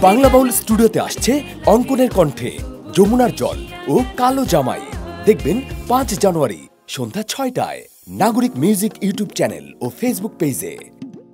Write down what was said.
বাংলা বাউল স্টুডিওতে আসছে অঙ্কনের কণ্ঠে যমুনার জল ও কালো জামাই। দেখবেন 5 জানুয়ারি সন্ধ্যা 6টায় নাগরিক মিউজিক ইউটিউব চ্যানেল ও ফেসবুক পেজে।